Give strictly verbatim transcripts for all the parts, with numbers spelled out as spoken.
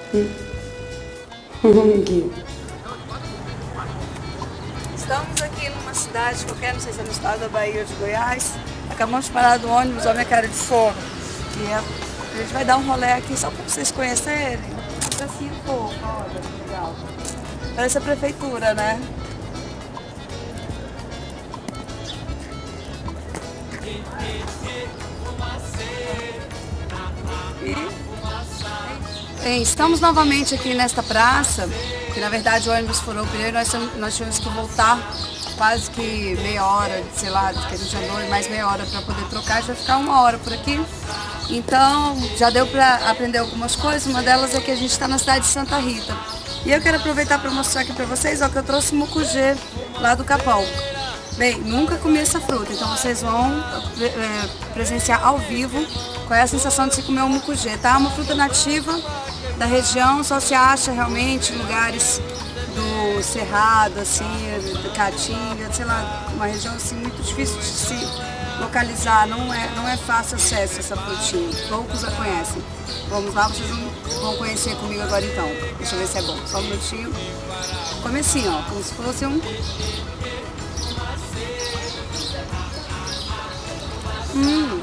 Estamos aqui numa cidade qualquer, não sei se é no estado da Bahia ou de Goiás. Acabamos de parar do ônibus, olha a minha cara de sono. E é, a gente vai dar um rolê aqui só para vocês conhecerem. Assim, pô, olha que legal. Parece a prefeitura, né? E, bem, estamos novamente aqui nesta praça, que na verdade o ônibus furou o pneu e nós, nós tivemos que voltar quase que meia hora, sei lá, que a gente andou mais meia hora para poder trocar, a gente vai ficar uma hora por aqui. Então já deu para aprender algumas coisas, uma delas é que a gente está na cidade de Santa Rita. E eu quero aproveitar para mostrar aqui para vocês, ó, que eu trouxe mucugê lá do Capão. Bem, nunca comi essa fruta, então vocês vão é, presenciar ao vivo qual é a sensação de se comer um mucugê, tá? Uma fruta nativa da região, só se acha realmente em lugares do Cerrado, assim, do Caatinga, sei lá, uma região assim muito difícil de se localizar, não é, não é fácil acesso a essa frutinha, poucos a conhecem. Vamos lá, vocês vão conhecer comigo agora então. Deixa eu ver se é bom, só um minutinho. Come assim, ó, como se fosse um... Hum,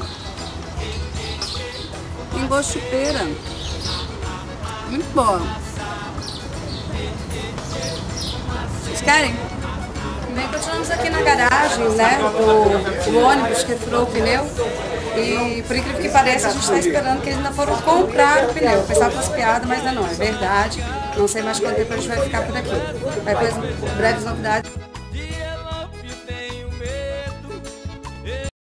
tem gosto de pera, muito bom. Vocês querem? Bem, continuamos aqui na garagem, né, do, do ônibus que furou o pneu e por incrível que pareça a gente está esperando que eles ainda foram comprar o pneu. Eu pensava que fosse piada, mas ainda não, é verdade. Não sei mais quanto tempo a gente vai ficar por aqui. Vai ter breves novidades.